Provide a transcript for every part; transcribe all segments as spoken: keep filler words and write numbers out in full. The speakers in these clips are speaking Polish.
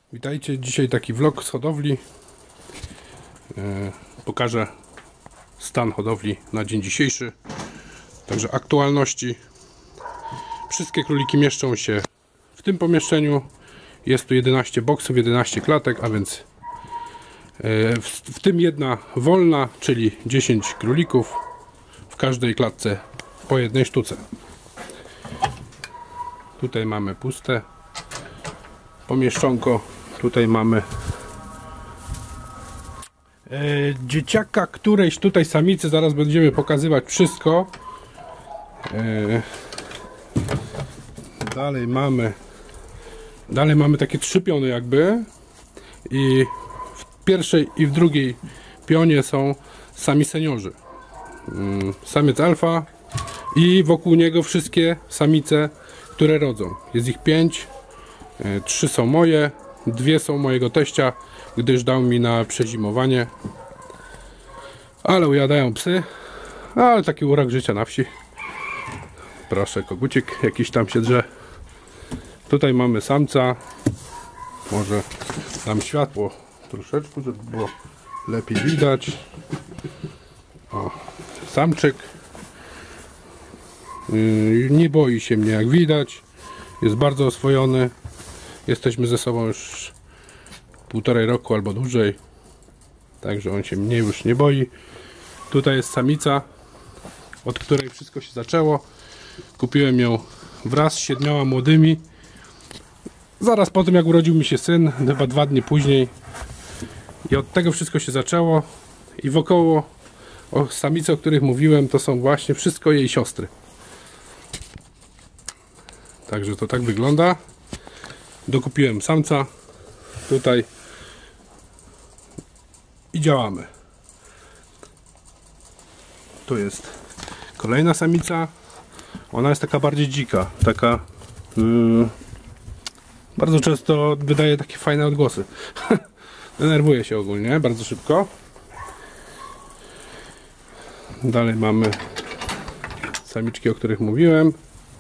Witajcie, dzisiaj taki vlog z hodowli. e, Pokażę stan hodowli na dzień dzisiejszy. Także aktualności. Wszystkie króliki mieszczą się w tym pomieszczeniu. Jest tu jedenaście boksów, jedenaście klatek, a więc e, w, w tym jedna wolna, czyli dziesięć królików. W każdej klatce po jednej sztuce. Tutaj mamy puste pomieszczonko. Tutaj mamy e, dzieciaka którejś tutaj samicy. Zaraz będziemy pokazywać wszystko. E, dalej mamy dalej mamy takie trzy piony jakby. I w pierwszej i w drugiej pionie są sami seniorzy. Mm, samiec alfa i wokół niego wszystkie samice, które rodzą. Jest ich pięć. E, trzy są moje. Dwie są mojego teścia, gdyż dał mi na przezimowanie. Ale ujadają psy. Ale taki urok życia na wsi. Proszę, kogucik jakiś tam się drze. Tutaj mamy samca. Może dam światło troszeczkę, żeby było lepiej widać. O, samczyk. Yy, nie boi się mnie, jak widać. Jest bardzo oswojony. Jesteśmy ze sobą już półtorej roku albo dłużej. Także on się mnie już nie boi. Tutaj jest samica, od której wszystko się zaczęło. Kupiłem ją wraz z siedmioma młodymi. Zaraz po tym, jak urodził mi się syn, chyba dwa dni później. I od tego wszystko się zaczęło. I wokoło o samice, o których mówiłem, to są właśnie wszystko jej siostry. Także to tak wygląda. Dokupiłem samca tutaj i działamy. Tu jest kolejna samica. Ona jest taka bardziej dzika, taka yy, bardzo często wydaje takie fajne odgłosy. Denerwuje się ogólnie bardzo szybko. Dalej mamy samiczki, o których mówiłem.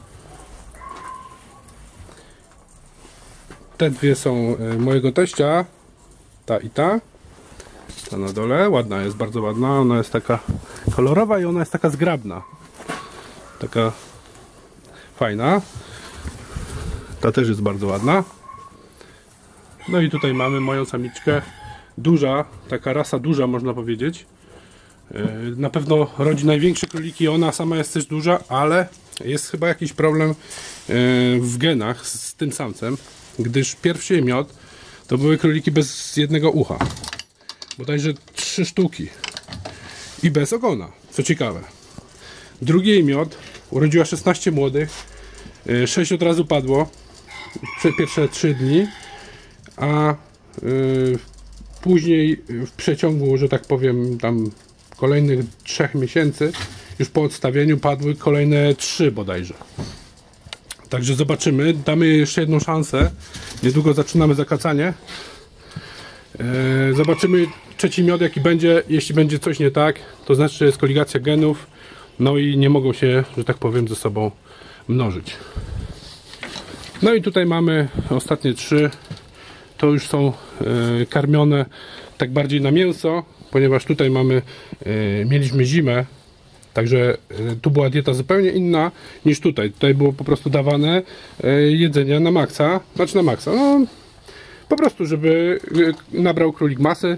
Te dwie są mojego teścia, ta i ta. Ta na dole, ładna jest, bardzo ładna. Ona jest taka kolorowa i ona jest taka zgrabna. Taka fajna. Ta też jest bardzo ładna. No i tutaj mamy moją samiczkę. Duża, taka rasa duża, można powiedzieć. Na pewno rodzi największe króliki. Ona sama jest też duża, ale jest chyba jakiś problem w genach z tym samcem. Gdyż pierwszy jej miod to były króliki bez jednego ucha. Bodajże trzy sztuki. I bez ogona, co ciekawe. Drugi jej miod urodziła szesnaście młodych. sześć od razu padło. Pierwsze trzy dni. A yy, później w przeciągu, że tak powiem, tam kolejnych trzech miesięcy, już po odstawieniu padły kolejne trzy bodajże. Także zobaczymy, damy jeszcze jedną szansę. Niedługo zaczynamy zakacanie. Zobaczymy trzeci miod jaki będzie. Jeśli będzie coś nie tak, to znaczy, że jest koligacja genów. No i nie mogą się, że tak powiem, ze sobą mnożyć. No i tutaj mamy ostatnie trzy. To już są karmione tak bardziej na mięso, ponieważ tutaj mamy, mieliśmy zimę. Także tu była dieta zupełnie inna niż tutaj. Tutaj było po prostu dawane jedzenie na maksa. Znaczy na maksa. No, po prostu, żeby nabrał królik masy.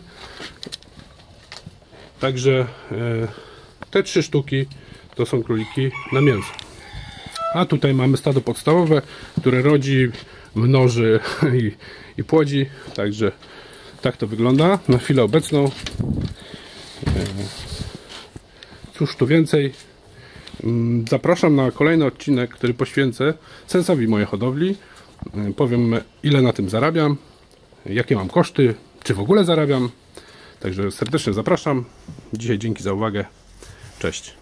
Także te trzy sztuki to są króliki na mięso. A tutaj mamy stado podstawowe, które rodzi, mnoży i, i płodzi. Także tak to wygląda na chwilę obecną. Cóż tu więcej, zapraszam na kolejny odcinek, który poświęcę sensowi mojej hodowli. Powiem, ile na tym zarabiam, jakie mam koszty, czy w ogóle zarabiam. Także serdecznie zapraszam. Dzisiaj dzięki za uwagę. Cześć.